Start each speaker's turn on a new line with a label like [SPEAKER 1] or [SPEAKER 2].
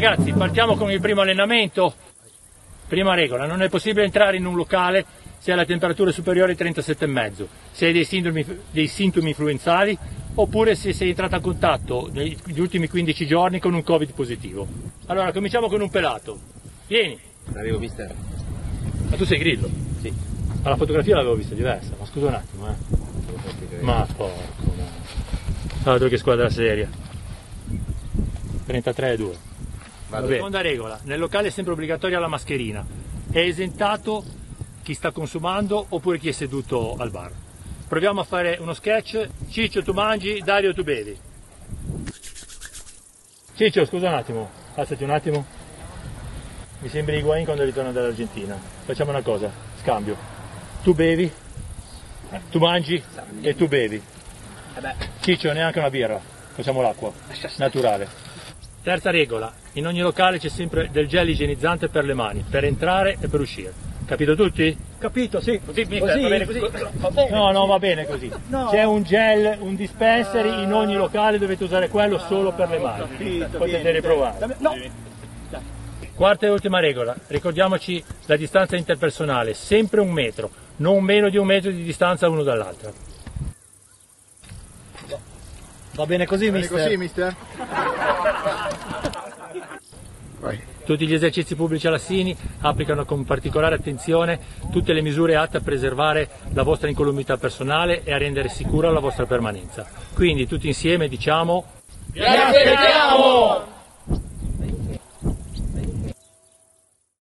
[SPEAKER 1] ragazzi, partiamo con il primo allenamento. Prima regola, non è possibile entrare in un locale se ha la temperatura superiore ai 37,5, se hai dei sintomi influenzali oppure se sei entrato a contatto negli ultimi 15 giorni con un Covid positivo. Allora, cominciamo con un pelato. Vieni.
[SPEAKER 2] Arrivo, mister.
[SPEAKER 1] Ma tu sei Grillo?
[SPEAKER 2] Sì.
[SPEAKER 1] Ma la fotografia l'avevo vista diversa, ma scusa un attimo, Ma porco, allora, che squadra seria. 33-2. Seconda regola, nel locale è sempre obbligatoria la mascherina. È esentato chi sta consumando oppure chi è seduto al bar. Proviamo a fare uno sketch. Ciccio tu mangi, Dario tu bevi. Ciccio, scusa un attimo, alzati un attimo. Mi sembri Higuain quando ritorna dall'Argentina. Facciamo una cosa, scambio. Tu bevi, tu mangi e tu bevi. Ciccio, neanche una birra, facciamo l'acqua, naturale. Terza regola, in ogni locale c'è sempre del gel igienizzante per le mani, per entrare e per uscire. Capito tutti?
[SPEAKER 3] Capito, sì.
[SPEAKER 1] Così, mister, va bene così? No, non va bene così. No. C'è un gel, un dispenser in ogni locale, dovete usare quello solo per le mani. Potete riprovare.
[SPEAKER 3] No.
[SPEAKER 1] Quarta e ultima regola, ricordiamoci la distanza interpersonale, sempre 1 metro, non meno di 1 metro di distanza l'uno dall'altro.
[SPEAKER 3] Va bene così, mister?
[SPEAKER 2] Vai.
[SPEAKER 1] Tutti gli esercizi pubblici Alassini applicano con particolare attenzione tutte le misure atte a preservare la vostra incolumità personale e a rendere sicura la vostra permanenza. Quindi tutti insieme diciamo: vi aspettiamo!